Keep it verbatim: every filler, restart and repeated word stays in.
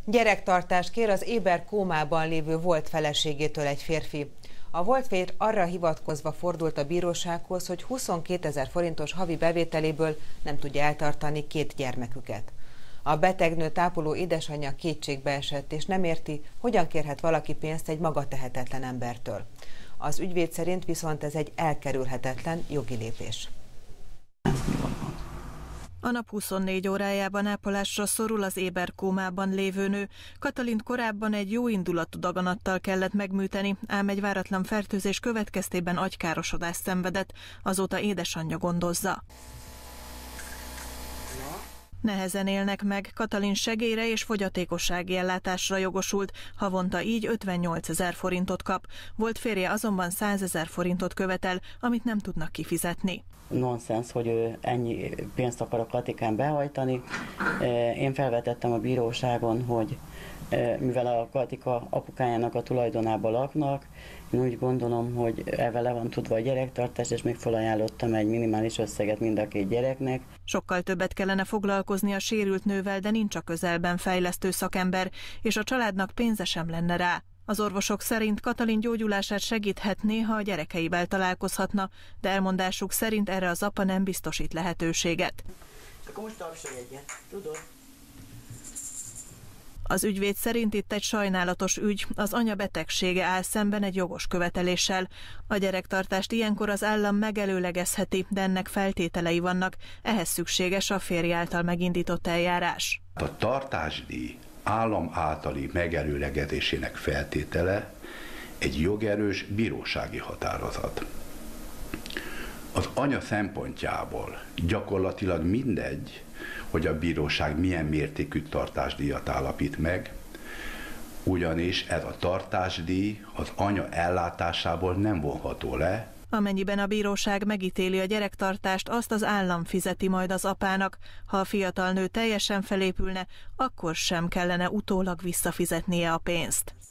Gyerektartást kér az éber kómában lévő volt feleségétől egy férfi. A volt férj arra hivatkozva fordult a bírósághoz, hogy huszonkétezer forintos havi bevételéből nem tudja eltartani két gyermeküket. A betegnő tápoló édesanyja kétségbe esett, és nem érti, hogyan kérhet valaki pénzt egy magatehetetlen embertől. Az ügyvéd szerint viszont ez egy elkerülhetetlen jogi lépés. A nap huszonnégy órájában ápolásra szorul az éberkómában lévő nő. Katalint korábban egy jóindulatú daganattal kellett megműteni, ám egy váratlan fertőzés következtében agykárosodást szenvedett, azóta édesanyja gondozza. Nehezen élnek meg, Katalin segélyre és fogyatékossági ellátásra jogosult, havonta így ötvennyolcezer forintot kap. Volt férje azonban százezer forintot követel, amit nem tudnak kifizetni. Nonsens, hogy ő ennyi pénzt akar a Katikán behajtani. Én felvetettem a bíróságon, hogy mivel a Katika apukájának a tulajdonában laknak, én úgy gondolom, hogy ezzel le van tudva a gyerektartás, és még felajánlottam egy minimális összeget mind a két gyereknek. Sokkal többet kellene foglalkozni a sérült nővel, de nincs a közelben fejlesztő szakember, és a családnak pénze sem lenne rá. Az orvosok szerint Katalin gyógyulását segíthetné, ha a gyerekeivel találkozhatna, de elmondásuk szerint erre az apa nem biztosít lehetőséget. Akkor most tapsolj egyet, tudod? Az ügyvéd szerint itt egy sajnálatos ügy, az anya betegsége áll szemben egy jogos követeléssel. A gyerektartást ilyenkor az állam megelőlegezheti, de ennek feltételei vannak, ehhez szükséges a férj által megindított eljárás. A tartásdíj állam általi megelőlegezésének feltétele egy jogerős bírósági határozat. Az anya szempontjából gyakorlatilag mindegy, hogy a bíróság milyen mértékű tartásdíjat állapít meg, ugyanis ez a tartásdíj az anya ellátásából nem vonható le. Amennyiben a bíróság megítéli a gyerektartást, azt az állam fizeti majd az apának. Ha a fiatal nő teljesen felépülne, akkor sem kellene utólag visszafizetnie a pénzt.